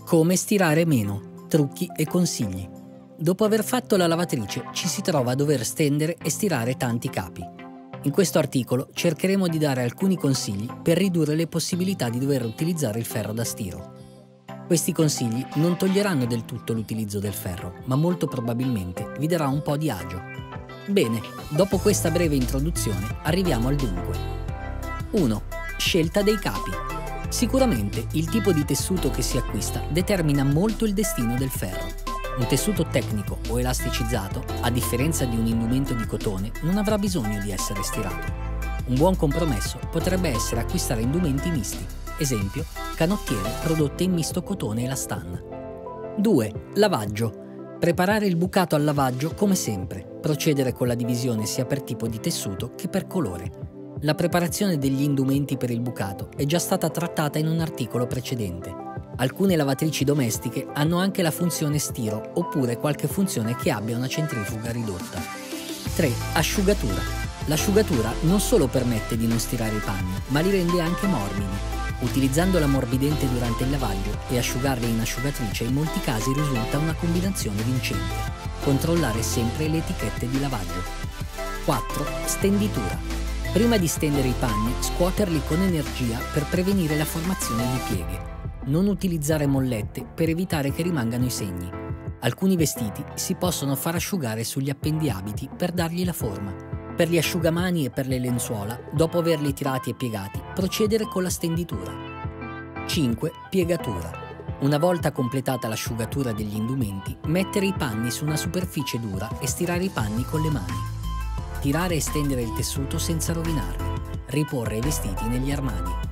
Come stirare meno, trucchi e consigli. Dopo aver fatto la lavatrice ci si trova a dover stendere e stirare tanti capi. In questo articolo cercheremo di dare alcuni consigli per ridurre le possibilità di dover utilizzare il ferro da stiro. Questi consigli non toglieranno del tutto l'utilizzo del ferro, ma molto probabilmente vi darà un po' di agio. Bene, dopo questa breve introduzione arriviamo al dunque. 1. Scelta dei capi. Sicuramente il tipo di tessuto che si acquista determina molto il destino del ferro. Un tessuto tecnico o elasticizzato, a differenza di un indumento di cotone, non avrà bisogno di essere stirato. Un buon compromesso potrebbe essere acquistare indumenti misti, esempio canottiere prodotte in misto cotone e elastan. 2. Lavaggio. Preparare il bucato al lavaggio come sempre, procedere con la divisione sia per tipo di tessuto che per colore. La preparazione degli indumenti per il bucato è già stata trattata in un articolo precedente. Alcune lavatrici domestiche hanno anche la funzione stiro oppure qualche funzione che abbia una centrifuga ridotta. 3. Asciugatura. L'asciugatura non solo permette di non stirare i panni, ma li rende anche morbidi. Utilizzando l'ammorbidente durante il lavaggio e asciugarli in asciugatrice in molti casi risulta una combinazione vincente. Controllare sempre le etichette di lavaggio. 4. Stenditura. Prima di stendere i panni, scuoterli con energia per prevenire la formazione di pieghe. Non utilizzare mollette per evitare che rimangano i segni. Alcuni vestiti si possono far asciugare sugli appendiabiti per dargli la forma. Per gli asciugamani e per le lenzuola, dopo averli tirati e piegati, procedere con la stenditura. 5. Piegatura. Una volta completata l'asciugatura degli indumenti, mettere i panni su una superficie dura e stirare i panni con le mani. Tirare e stendere il tessuto senza rovinarli. Riporre i vestiti negli armadi.